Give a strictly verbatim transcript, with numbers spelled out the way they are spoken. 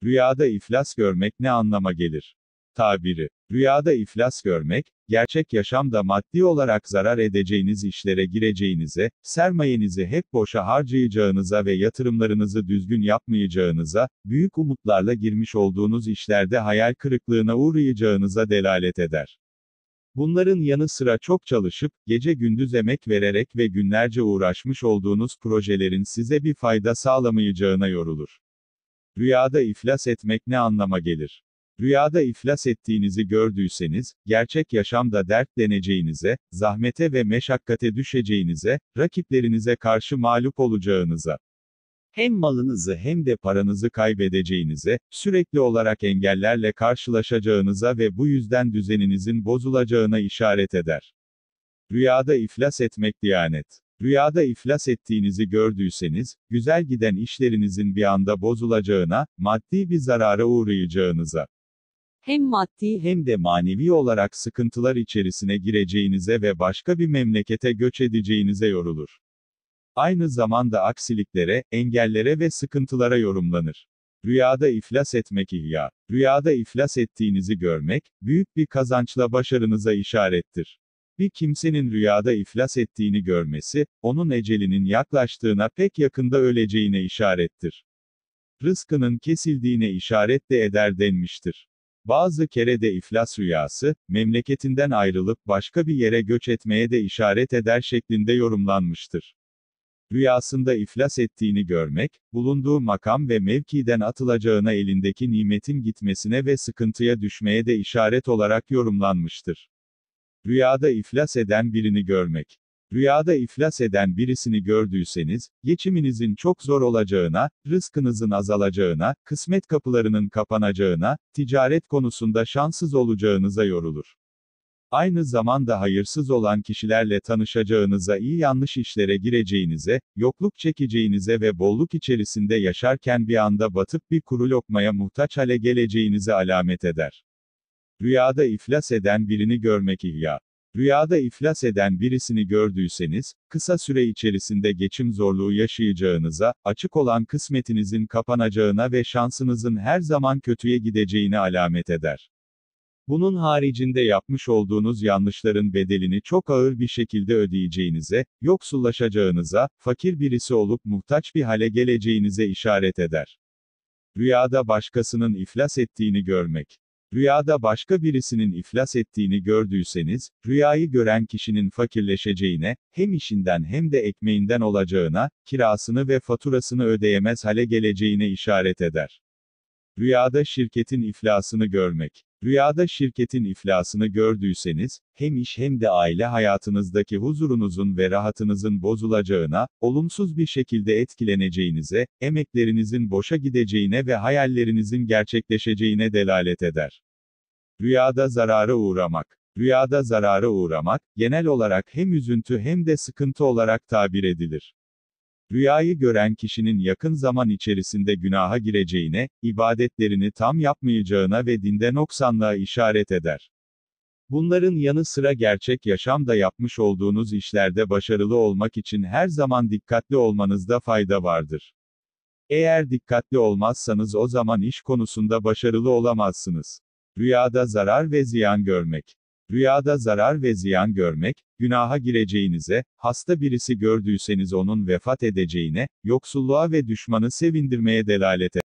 Rüyada iflas görmek ne anlama gelir? Tabiri. Rüyada iflas görmek, gerçek yaşamda maddi olarak zarar edeceğiniz işlere gireceğinize, sermayenizi hep boşa harcayacağınıza ve yatırımlarınızı düzgün yapmayacağınıza, büyük umutlarla girmiş olduğunuz işlerde hayal kırıklığına uğrayacağınıza delalet eder. Bunların yanı sıra çok çalışıp, gece gündüz emek vererek ve günlerce uğraşmış olduğunuz projelerin size bir fayda sağlamayacağına yorulur. Rüyada iflas etmek ne anlama gelir? Rüyada iflas ettiğinizi gördüyseniz, gerçek yaşamda dertleneceğinize, zahmete ve meşakkate düşeceğinize, rakiplerinize karşı mağlup olacağınıza, hem malınızı hem de paranızı kaybedeceğinize, sürekli olarak engellerle karşılaşacağınıza ve bu yüzden düzeninizin bozulacağına işaret eder. Rüyada iflas etmek diyanet. Rüyada iflas ettiğinizi gördüyseniz, güzel giden işlerinizin bir anda bozulacağına, maddi bir zarara uğrayacağınıza, hem maddi hem de manevi olarak sıkıntılar içerisine gireceğinize ve başka bir memlekete göç edeceğinize yorulur. Aynı zamanda aksiliklere, engellere ve sıkıntılara yorumlanır. Rüyada iflas etmek ihya. Rüyada iflas ettiğinizi görmek, büyük bir kazançla başarınıza işarettir. Bir kimsenin rüyada iflas ettiğini görmesi, onun ecelinin yaklaştığına pek yakında öleceğine işarettir. Rızkının kesildiğine işaret de eder denmiştir. Bazı kere de iflas rüyası, memleketinden ayrılıp başka bir yere göç etmeye de işaret eder şeklinde yorumlanmıştır. Rüyasında iflas ettiğini görmek, bulunduğu makam ve mevkiden atılacağına elindeki nimetin gitmesine ve sıkıntıya düşmeye de işaret olarak yorumlanmıştır. Rüyada iflas eden birini görmek. Rüyada iflas eden birisini gördüyseniz, geçiminizin çok zor olacağına, rızkınızın azalacağına, kısmet kapılarının kapanacağına, ticaret konusunda şanssız olacağınıza yorulur. Aynı zamanda hayırsız olan kişilerle tanışacağınıza, iyi yanlış işlere gireceğinize, yokluk çekeceğinize ve bolluk içerisinde yaşarken bir anda batıp bir kuru lokmaya muhtaç hale geleceğinize alamet eder. Rüyada iflas eden birini görmek ihya. Rüyada iflas eden birisini gördüyseniz, kısa süre içerisinde geçim zorluğu yaşayacağınıza, açık olan kısmetinizin kapanacağına ve şansınızın her zaman kötüye gideceğine alamet eder. Bunun haricinde yapmış olduğunuz yanlışların bedelini çok ağır bir şekilde ödeyeceğinize, yoksullaşacağınıza, fakir birisi olup muhtaç bir hale geleceğinize işaret eder. Rüyada başkasının iflas ettiğini görmek. Rüyada başka birisinin iflas ettiğini gördüyseniz, rüyayı gören kişinin fakirleşeceğine, hem işinden hem de ekmeğinden olacağına, kirasını ve faturasını ödeyemez hale geleceğine işaret eder. Rüyada şirketin iflasını görmek. Rüyada şirketin iflasını gördüyseniz, hem iş hem de aile hayatınızdaki huzurunuzun ve rahatınızın bozulacağına, olumsuz bir şekilde etkileneceğinize, emeklerinizin boşa gideceğine ve hayallerinizin gerçekleşeceğine delalet eder. Rüyada zarara uğramak. Rüyada zarara uğramak, genel olarak hem üzüntü hem de sıkıntı olarak tabir edilir. Rüyayı gören kişinin yakın zaman içerisinde günaha gireceğine, ibadetlerini tam yapmayacağına ve dinde noksanlığa işaret eder. Bunların yanı sıra gerçek yaşamda yapmış olduğunuz işlerde başarılı olmak için her zaman dikkatli olmanızda fayda vardır. Eğer dikkatli olmazsanız o zaman iş konusunda başarılı olamazsınız. Rüyada zarar ve ziyan görmek. Rüyada zarar ve ziyan görmek, günaha gireceğinize, hasta birisi gördüyseniz onun vefat edeceğine, yoksulluğa ve düşmanı sevindirmeye delalet eder.